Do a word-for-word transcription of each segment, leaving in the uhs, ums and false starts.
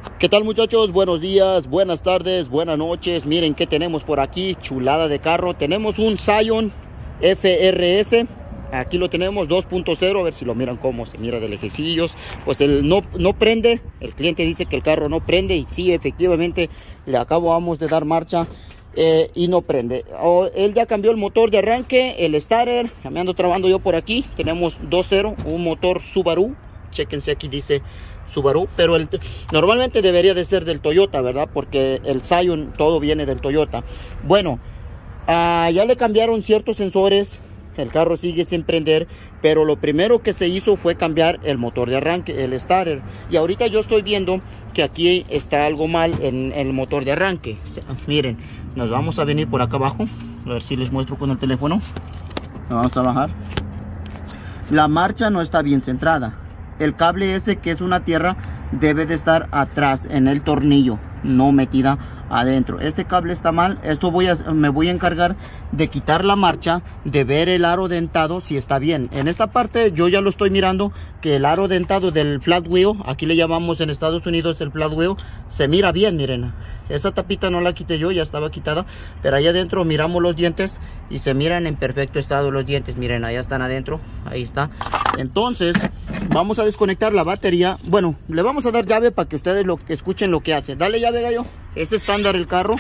¿Qué tal, muchachos? Buenos días, buenas tardes, buenas noches. Miren qué tenemos por aquí, chulada de carro. Tenemos un Scion F R S. Aquí lo tenemos dos punto cero, a ver si lo miran cómo se mira de lejecillos. Pues el no, no prende, el cliente dice que el carro no prende y sí, efectivamente le acabamos de dar marcha eh, y no prende. Oh, él ya cambió el motor de arranque, el starter, ya me ando trabando yo por aquí. Tenemos dos cero, un motor Subaru, chéquense aquí dice Subaru, pero el, normalmente debería de ser del Toyota, ¿verdad? Porque el Scion todo viene del Toyota. Bueno, uh, ya le cambiaron ciertos sensores. El carro sigue sin prender, pero lo primero que se hizo fue cambiar el motor de arranque, el starter. Y ahorita yo estoy viendo que aquí está algo mal en, en el motor de arranque. O sea, miren, nos vamos a venir por acá abajo. A ver si les muestro con el teléfono. Nos vamos a bajar. La marcha no está bien centrada. El cable ese, que es una tierra, debe de estar atrás en el tornillo, no metida adentro. Este cable está mal. Esto voy a, me voy a encargar de quitar la marcha, de ver el aro dentado si está bien. En esta parte yo ya lo estoy mirando, que el aro dentado del flat wheel, aquí le llamamos en Estados Unidos el flat wheel, se mira bien. Miren, esa tapita no la quité yo, ya estaba quitada, pero ahí adentro miramos los dientes y se miran en perfecto estado los dientes. Miren, allá están adentro, ahí está. Entonces vamos a desconectar la batería. Bueno, le vamos a dar llave para que ustedes lo escuchen lo que hace. Dale llave, gallo. Es estándar el carro.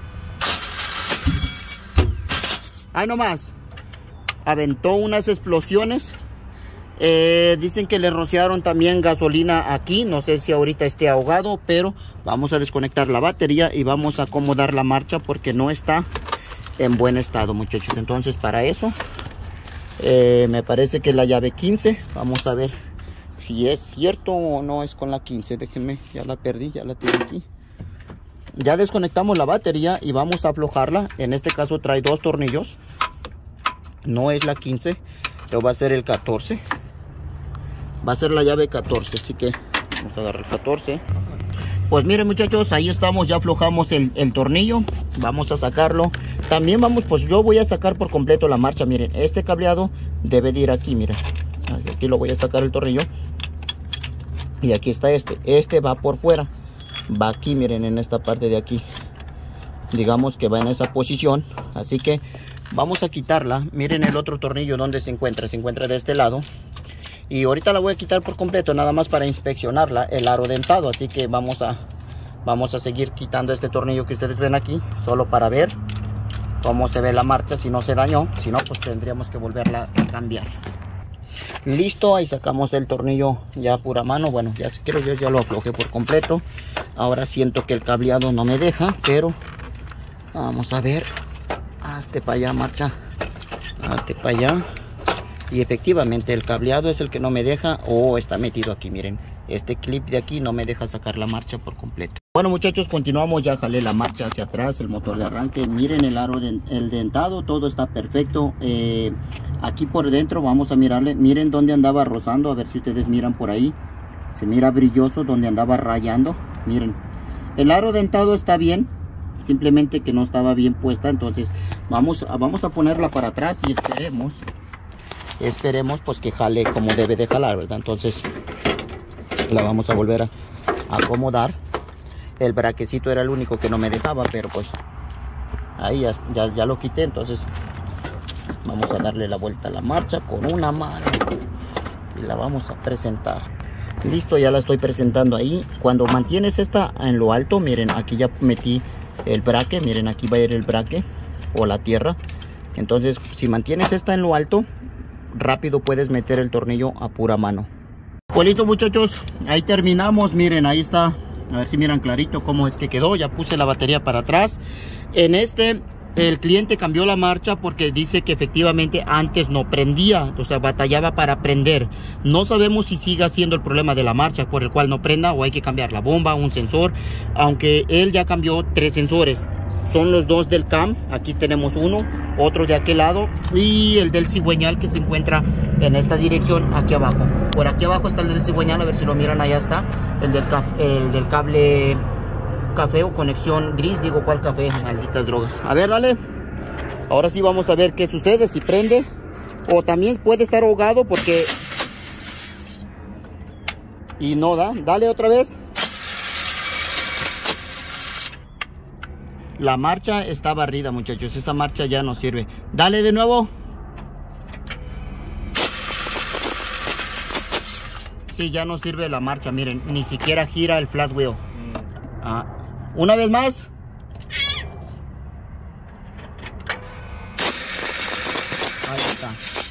Ahí nomás. Aventó unas explosiones. Eh, dicen que le rociaron también gasolina aquí. No sé si ahorita esté ahogado, pero vamos a desconectar la batería y vamos a acomodar la marcha porque no está en buen estado, muchachos. Entonces, para eso eh, me parece que la llave quince. Vamos a ver si es cierto o no es con la quince. Déjenme, ya la perdí, ya la tengo aquí. Ya desconectamos la batería y vamos a aflojarla. En este caso trae dos tornillos. No es la quince, pero va a ser el catorce. Va a ser la llave catorce, así que vamos a agarrar el catorce. Pues miren, muchachos, ahí estamos, ya aflojamos el, el tornillo. Vamos a sacarlo. También vamos, pues yo voy a sacar por completo la marcha. Miren, este cableado debe de ir aquí, miren. Aquí lo voy a sacar el tornillo. Y aquí está este. Este va por fuera. Va aquí, miren, en esta parte de aquí. Digamos que va en esa posición. Así que vamos a quitarla. Miren el otro tornillo donde se encuentra. Se encuentra de este lado. Y ahorita la voy a quitar por completo, nada más para inspeccionarla, el aro dentado. Así que vamos a, vamos a seguir quitando este tornillo que ustedes ven aquí. Solo para ver cómo se ve la marcha, si no se dañó. Si no, pues tendríamos que volverla a cambiar. Listo, ahí sacamos el tornillo ya a pura mano. Bueno, ya creo yo ya lo aflojé por completo. Ahora siento que el cableado no me deja, pero vamos a ver. Hazte para allá, marcha. Hazte para allá. Y efectivamente el cableado es el que no me deja. O oh, está metido aquí, miren. Este clip de aquí no me deja sacar la marcha por completo. Bueno, muchachos, continuamos. Ya jalé la marcha hacia atrás, el motor de arranque. Miren el aro, de, el dentado, todo está perfecto. Eh, aquí por dentro vamos a mirarle. Miren dónde andaba rozando, a ver si ustedes miran por ahí. Se mira brilloso donde andaba rayando. Miren, el aro dentado está bien, simplemente que no estaba bien puesta. Entonces vamos a, vamos a ponerla para atrás y esperemos. Esperemos pues que jale como debe de jalar, ¿verdad? Entonces la vamos a volver a acomodar. El braquecito era el único que no me dejaba, pero pues ahí ya, ya, ya lo quité. Entonces vamos a darle la vuelta a la marcha con una mano y la vamos a presentar. Listo, ya la estoy presentando ahí. Cuando mantienes esta en lo alto, miren, aquí ya metí el braque. Miren, aquí va a ir el braque o la tierra. Entonces si mantienes esta en lo alto, rápido puedes meter el tornillo a pura mano. Pues listo, muchachos, ahí terminamos. Miren, ahí está. A ver si miran clarito cómo es que quedó. Ya puse la batería para atrás. En este el cliente cambió la marcha porque dice que efectivamente antes no prendía, o sea, batallaba para prender. No sabemos si siga siendo el problema de la marcha por el cual no prenda o hay que cambiar la bomba, un sensor, aunque él ya cambió tres sensores. Son los dos del cam, aquí tenemos uno, otro de aquel lado y el del cigüeñal que se encuentra en esta dirección aquí abajo. Por aquí abajo está el del cigüeñal, a ver si lo miran, allá está el del, el del cable café o conexión gris, digo cuál café, malditas drogas. A ver, dale. Ahora sí vamos a ver qué sucede, si prende o también puede estar ahogado porque y no da. Dale otra vez. La marcha está barrida, muchachos. Esa marcha ya no sirve. Dale de nuevo. Sí, ya no sirve la marcha, miren. Ni siquiera gira el flat wheel. Ah, una vez más. Ahí está.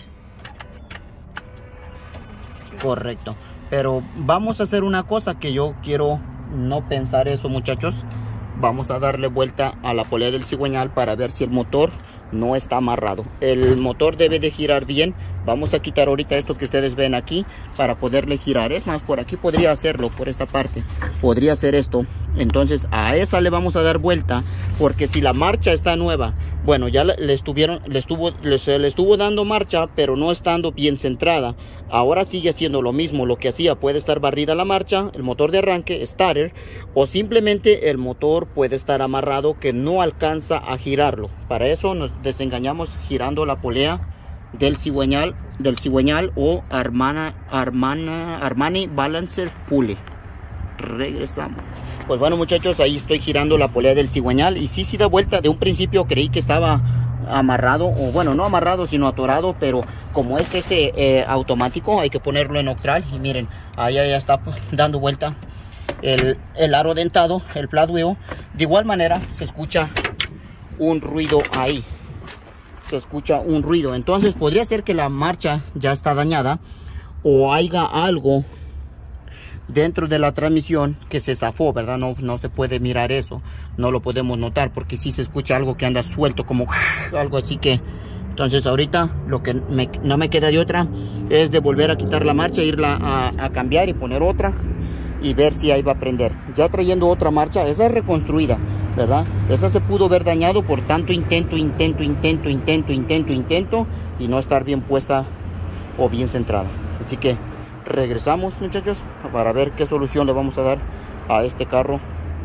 Correcto. Pero vamos a hacer una cosa que yo quiero no pensar eso, muchachos. Vamos a darle vuelta a la polea del cigüeñal para ver si el motor no está amarrado. El motor debe de girar bien. Vamos a quitar ahorita esto que ustedes ven aquí para poderle girar. Es más, por aquí podría hacerlo, por esta parte podría hacer esto. Entonces a esa le vamos a dar vuelta, porque si la marcha está nueva, bueno, ya le, le estuvieron le estuvo le, se le estuvo dando marcha, pero no estando bien centrada. Ahora sigue haciendo lo mismo. Lo que hacía, puede estar barrida la marcha, el motor de arranque, starter, o simplemente el motor puede estar amarrado que no alcanza a girarlo. Para eso nos desengañamos girando la polea del cigüeñal del cigüeñal o Armana, Armana, Armani Balancer Pulley. Regresamos. Pues bueno, muchachos, ahí estoy girando la polea del cigüeñal y sí, sí da vuelta. De un principio creí que estaba amarrado, o bueno, no amarrado sino atorado, pero como este es eh, automático, hay que ponerlo en neutral. Y miren, ahí ya está dando vuelta el, el aro dentado, el flat wheel. De igual manera se escucha un ruido ahí, se escucha un ruido. Entonces podría ser que la marcha ya está dañada o haya algo dentro de la transmisión que se zafó, ¿verdad? No, no se puede mirar eso, no lo podemos notar, porque si sí se escucha algo que anda suelto, como algo así. Que entonces ahorita lo que me, no me queda de otra es de volver a quitar la marcha, irla a, a cambiar y poner otra y ver si ahí va a prender. Ya trayendo otra marcha, esa es reconstruida, ¿verdad? Esa se pudo haber dañado por tanto intento, intento, intento, intento, intento, intento y no estar bien puesta o bien centrada. Así que regresamos, muchachos, para ver qué solución le vamos a dar a este carro.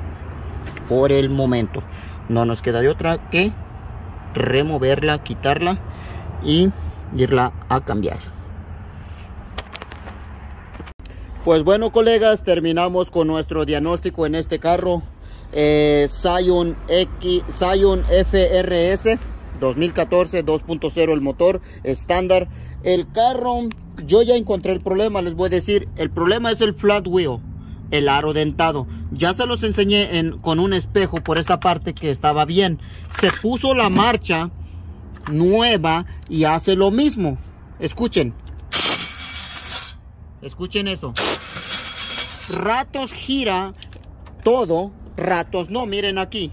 Por el momento no nos queda de otra que removerla, quitarla y irla a cambiar. Pues bueno, colegas, terminamos con nuestro diagnóstico en este carro eh, Scion X, Scion F R S dos mil catorce, dos punto cero el motor estándar. El carro, yo ya encontré el problema. Les voy a decir, el problema es el flat wheel, el aro dentado. Ya se los enseñé en, con un espejo por esta parte que estaba bien. Se puso la marcha nueva y hace lo mismo. Escuchen, escuchen eso. Ratos gira todo, ratos no. Miren aquí,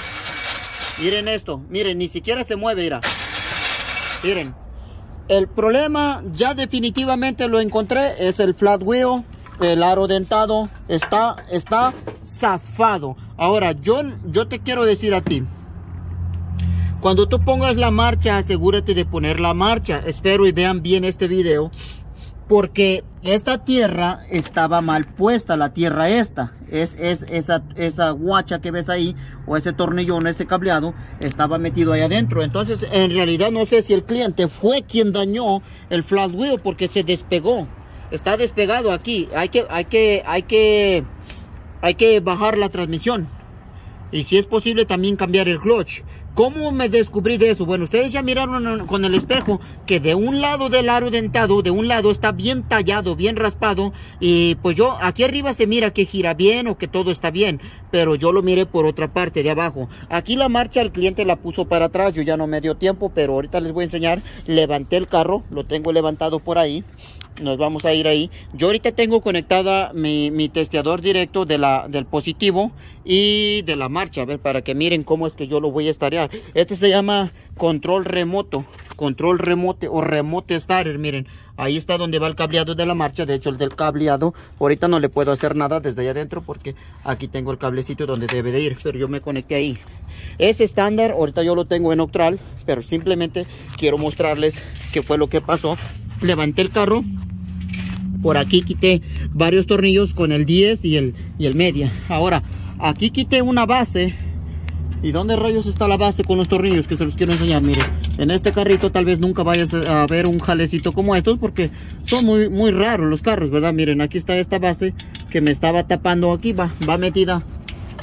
miren esto, miren, ni siquiera se mueve, mira. Miren, el problema ya definitivamente lo encontré, es el flat wheel, el aro dentado, está, está zafado. Ahora, yo, yo te quiero decir a ti, cuando tú pongas la marcha, asegúrate de poner la marcha. Espero y vean bien este video, porque esta tierra estaba mal puesta, la tierra esta, es, es esa, esa guacha que ves ahí, o ese tornillón, ese cableado, estaba metido ahí adentro. Entonces, en realidad no sé si el cliente fue quien dañó el flat wheel, porque se despegó, está despegado aquí. Hay que, hay que, hay que, hay que bajar la transmisión. Y si es posible también cambiar el clutch. ¿Cómo me descubrí de eso? Bueno, ustedes ya miraron con el espejo que de un lado del aro dentado, de un lado está bien tallado, bien raspado. Y pues yo, aquí arriba se mira que gira bien o que todo está bien, pero yo lo miré por otra parte de abajo. Aquí la marcha el cliente la puso para atrás, yo ya no me dio tiempo, pero ahorita les voy a enseñar. Levanté el carro, lo tengo levantado por ahí. Nos vamos a ir ahí. Yo ahorita tengo conectada mi, mi testeador directo de la, del positivo y de la marcha. A ver, para que miren cómo es que yo lo voy a estarear. Este se llama control remoto. Control remote o remote starter. Miren, ahí está donde va el cableado de la marcha. De hecho, el del cableado, ahorita no le puedo hacer nada desde allá adentro, porque aquí tengo el cablecito donde debe de ir. Pero yo me conecté ahí. Es estándar. Ahorita yo lo tengo en neutral, pero simplemente quiero mostrarles qué fue lo que pasó. Levanté el carro. Por aquí quité varios tornillos con el diez y el, y el media. Ahora, aquí quité una base. ¿Y dónde rayos está la base con los tornillos? Que se los quiero enseñar. Miren, en este carrito tal vez nunca vayas a ver un jalecito como estos, porque son muy, muy raros los carros, ¿verdad? Miren, aquí está esta base que me estaba tapando. Aquí va, va metida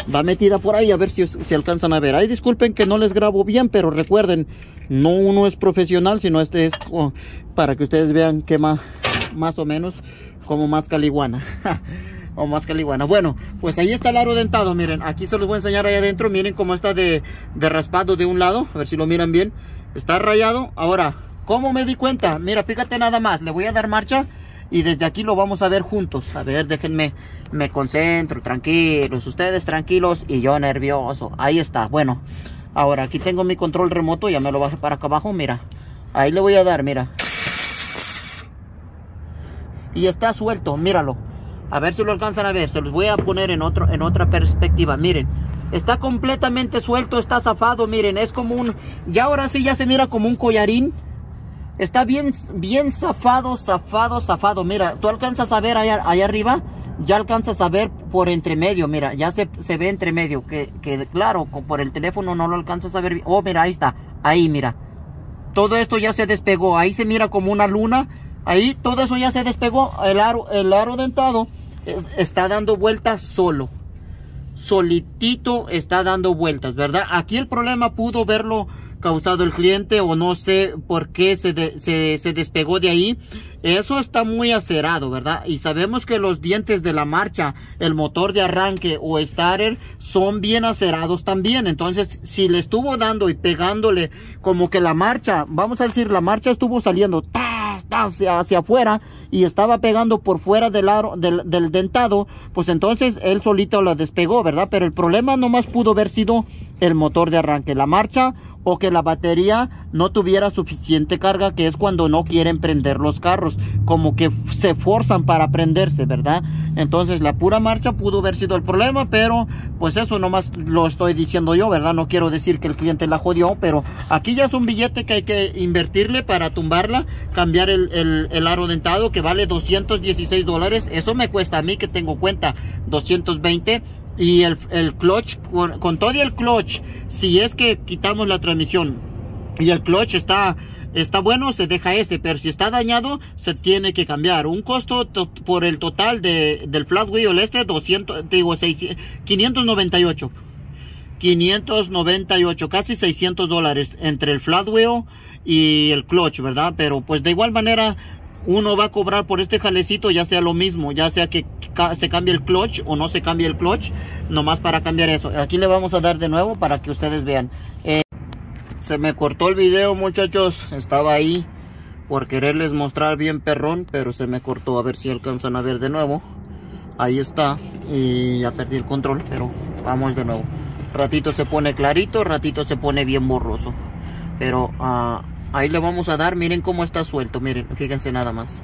va metida por ahí, a ver si, si alcanzan a ver. Ay, disculpen que no les grabo bien, pero recuerden, no uno es profesional, sino este es oh, para que ustedes vean que más, más o menos como más caliguana. O más caliguana. Bueno, pues ahí está el aro dentado. Miren, aquí se los voy a enseñar ahí adentro. Miren cómo está de, de raspado de un lado. A ver si lo miran bien. Está rayado. Ahora, ¿cómo me di cuenta? Mira, fíjate nada más. Le voy a dar marcha y desde aquí lo vamos a ver juntos. A ver, déjenme, me concentro. Tranquilos, ustedes tranquilos y yo nervioso. Ahí está. Bueno, ahora aquí tengo mi control remoto. Ya me lo bajo para acá abajo. Mira, ahí le voy a dar, mira. Y está suelto, míralo. A ver si lo alcanzan a ver. Se los voy a poner en, otro, en otra perspectiva. Miren, está completamente suelto, está zafado. Miren, es como un... Ya ahora sí ya se mira como un collarín. Está bien, bien zafado, zafado, zafado. Mira, tú alcanzas a ver allá, allá arriba. Ya alcanzas a ver por entre medio. Mira, ya se, se ve entre medio. Que, que claro, por el teléfono no lo alcanzas a ver. Oh, mira, ahí está. Ahí, mira. Todo esto ya se despegó. Ahí se mira como una luna. Ahí todo eso ya se despegó. El aro, el aro dentado es, está dando vueltas solo. Solitito está dando vueltas, ¿verdad? Aquí el problema pudo verlo causado el cliente o no sé por qué se, de, se, se despegó de ahí. Eso está muy acerado, ¿verdad? Y sabemos que los dientes de la marcha, el motor de arranque o starter son bien acerados también. Entonces, si le estuvo dando y pegándole como que la marcha, vamos a decir, la marcha estuvo saliendo ¡tas! Hacia, hacia afuera y estaba pegando por fuera del aro del, del dentado, pues entonces él solito la despegó, ¿verdad? Pero el problema nomás pudo haber sido el motor de arranque, la marcha, o que la batería no tuviera suficiente carga, que es cuando no quieren prender los carros, como que se forzan para prenderse, ¿verdad? Entonces la pura marcha pudo haber sido el problema, pero pues eso nomás lo estoy diciendo yo, ¿verdad? No quiero decir que el cliente la jodió, pero aquí ya es un billete que hay que invertirle para tumbarla, cambiar el, el, el aro dentado, que vale doscientos dieciséis dólares. Eso me cuesta a mí, que tengo cuenta, doscientos veinte. Y el, el clutch, con, con todo y el clutch, si es que quitamos la transmisión y el clutch está, está bueno, se deja ese, pero si está dañado, se tiene que cambiar. Un costo por el total de, del flat wheel este, doscientos, digo, seiscientos, quinientos noventa y ocho. quinientos noventa y ocho, casi seiscientos dólares entre el flat wheel y el clutch, ¿verdad? Pero pues de igual manera uno va a cobrar por este jalecito, ya sea lo mismo, ya sea que se cambie el clutch o no se cambie el clutch, nomás para cambiar eso. Aquí le vamos a dar de nuevo para que ustedes vean. Eh, se me cortó el video, muchachos, estaba ahí por quererles mostrar bien perrón, pero se me cortó. A ver si alcanzan a ver de nuevo. Ahí está, y ya perdí el control, pero vamos de nuevo. Ratito se pone clarito, ratito se pone bien borroso, pero uh, ahí le vamos a dar. Miren cómo está suelto, miren, fíjense nada más.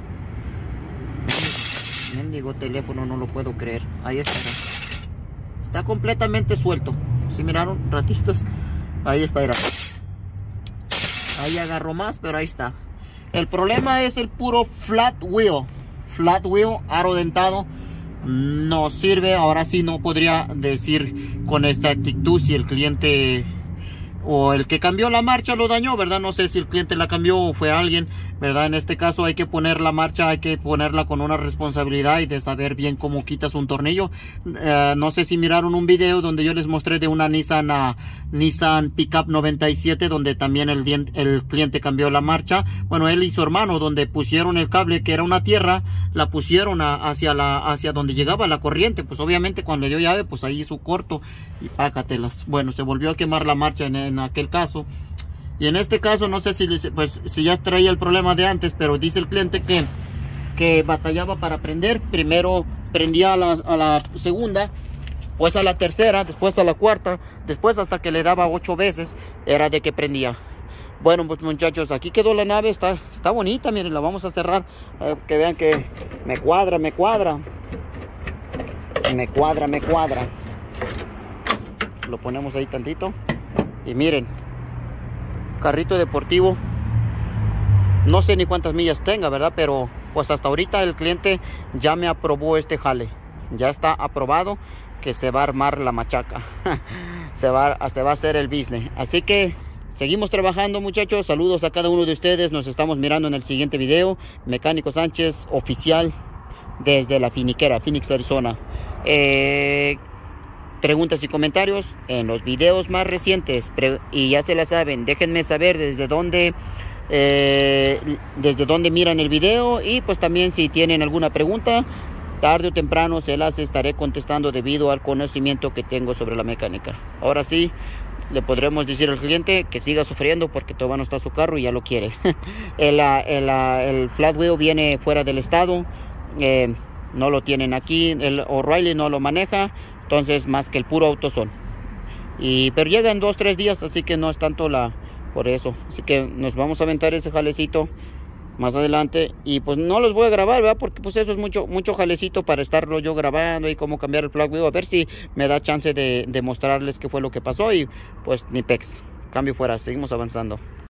Mendigo teléfono, no lo puedo creer. Ahí está. Está completamente suelto. ¿Sí miraron? Ratitos. Ahí está, era. Ahí agarró más, pero ahí está. El problema es el puro flat wheel. Flat wheel, aro dentado. No sirve. Ahora sí no podría decir con exactitud si el cliente o el que cambió la marcha lo dañó, ¿verdad? No sé si el cliente la cambió o fue alguien, ¿verdad? En este caso hay que poner la marcha, hay que ponerla con una responsabilidad y de saber bien cómo quitas un tornillo. Uh, no sé si miraron un video donde yo les mostré de una Nissan uh, Nissan Pickup noventa y siete, donde también el, el cliente cambió la marcha. Bueno, él y su hermano, donde pusieron el cable, que era una tierra, la pusieron a, hacia, la, hacia donde llegaba la corriente. Pues obviamente cuando le dio llave, pues ahí hizo corto y pácatelas. Bueno, se volvió a quemar la marcha en, en aquel caso. Y en este caso no sé si, pues, si ya traía el problema de antes, pero dice el cliente que, que batallaba para prender. Primero prendía a la, a la segunda, pues a la tercera, después a la cuarta, después hasta que le daba ocho veces era de que prendía. Bueno, pues muchachos, aquí quedó la nave. Está, está bonita, miren, la vamos a cerrar, eh, que vean que me cuadra, me cuadra me cuadra, me cuadra lo ponemos ahí tantito y miren, carrito deportivo. No sé ni cuántas millas tenga, ¿verdad? Pero pues hasta ahorita el cliente ya me aprobó este jale. Ya está aprobado que se va a armar la machaca. se, va, se va a hacer el business. Así que seguimos trabajando, muchachos. Saludos a cada uno de ustedes. Nos estamos mirando en el siguiente video. Mecánico Sánchez oficial desde la finiquera, Phoenix, Arizona. Eh... preguntas y comentarios en los videos más recientes. Y ya se la saben, déjenme saber desde dónde eh, desde dónde miran el video, y pues también si tienen alguna pregunta, tarde o temprano se las estaré contestando debido al conocimiento que tengo sobre la mecánica. Ahora sí, le podremos decir al cliente que siga sufriendo porque todavía no está su carro y ya lo quiere. el, el, el flat wheel viene fuera del estado, eh, no lo tienen aquí, el O'Reilly no lo maneja, entonces más que el puro AutoZone. Y pero llega en dos tres días, así que no es tanto la por eso. Así que nos vamos a aventar ese jalecito más adelante, y pues no los voy a grabar, ¿verdad? Porque pues eso es mucho mucho jalecito para estarlo yo grabando y cómo cambiar el flat wheel. A ver si me da chance de, de mostrarles qué fue lo que pasó, y pues ni pex, cambio fuera, seguimos avanzando.